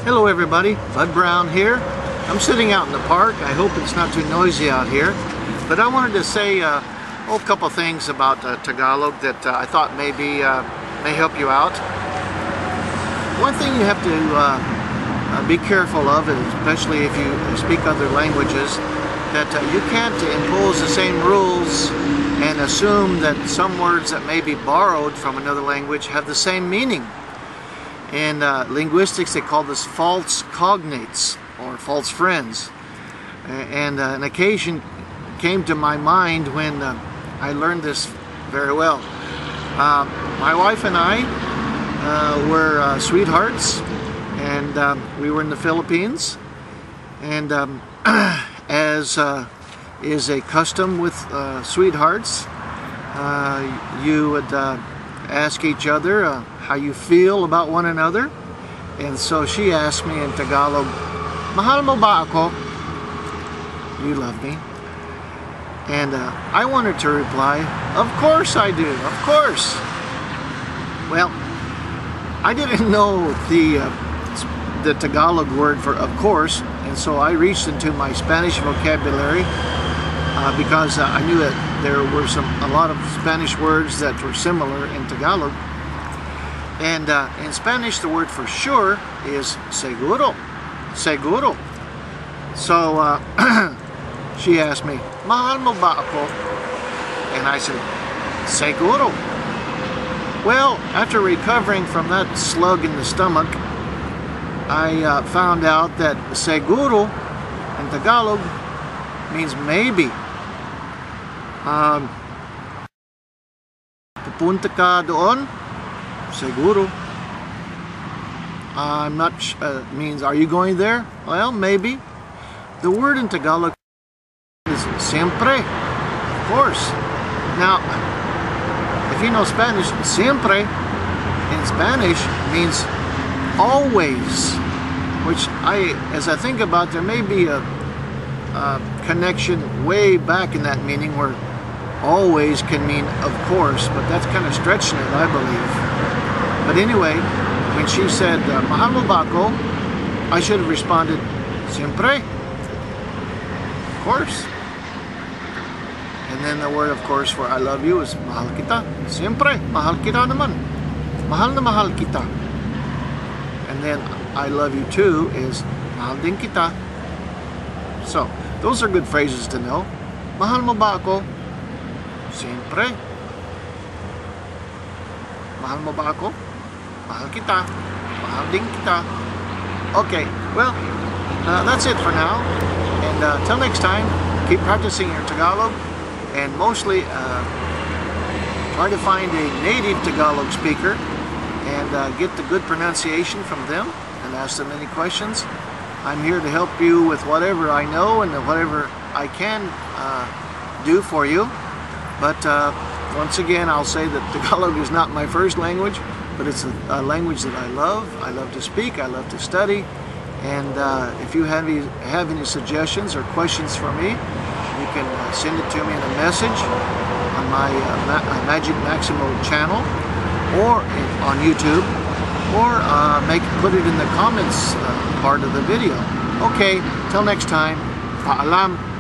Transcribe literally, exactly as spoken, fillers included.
Hello everybody, Bud Brown here. I'm sitting out in the park. I hope it's not too noisy out here. But I wanted to say uh, oh, a couple things about uh, Tagalog that uh, I thought maybe uh, may help you out. One thing you have to uh, uh, be careful of, especially if you speak other languages, that uh, you can't impose the same rules and assume that some words that may be borrowed from another language have the same meaning. In uh, linguistics, they call this false cognates, or false friends. And uh, an occasion came to my mind when uh, I learned this very well. Uh, my wife and I uh, were uh, sweethearts, and um, we were in the Philippines. And um, as uh, is a custom with uh, sweethearts, uh, you would uh, ask each other uh, how you feel about one another. And so she asked me in Tagalog, "Mahal mo ba ako?" You love me. And uh, I wanted to reply, "Of course I do, of course." Well, I didn't know the, uh, the Tagalog word for of course, and so I reached into my Spanish vocabulary uh, because uh, I knew that there were some a lot of Spanish words that were similar in Tagalog. And uh, in Spanish, the word for sure is seguro. Seguro. So uh, she asked me, "Mahal mo ba ako?" And I said, "Seguro." Well, after recovering from that slug in the stomach, I uh, found out that seguro in Tagalog means maybe. Um, Pupunta ka doon? Seguro. Uh, I'm not uh, means are you going there? Well, maybe. The word in Tagalog is siempre, of course. Now, if you know Spanish, siempre in Spanish means always, which I, as I think about, there may be a, a connection way back in that meaning where always can mean of course, but that's kind of stretching it, I believe. But anyway, when she said, "Mahal mo ba ako?" I should have responded, "Siempre." Of course. And then the word, of course, for I love you is mahal kita. Siempre, mahal kita naman. Mahal na mahal kita. And then I love you too is mahal din kita. So, those are good phrases to know. Mahal mo ba ako? Siempre. Mahal mo ba ako? Mahal kita. Mahal din kita. Okay, well, uh, that's it for now. And uh, till next time, keep practicing your Tagalog. And mostly, uh, try to find a native Tagalog speaker and uh, get the good pronunciation from them and ask them any questions. I'm here to help you with whatever I know and whatever I can uh, do for you. But uh, once again, I'll say that Tagalog is not my first language, but it's a, a language that I love. I love to speak, I love to study. And uh, if you have any, have any suggestions or questions for me, you can uh, send it to me in a message on my uh, Ma uh, Magic Maximo channel or in, on YouTube, or uh, make put it in the comments uh, part of the video. Okay, till next time, paalam.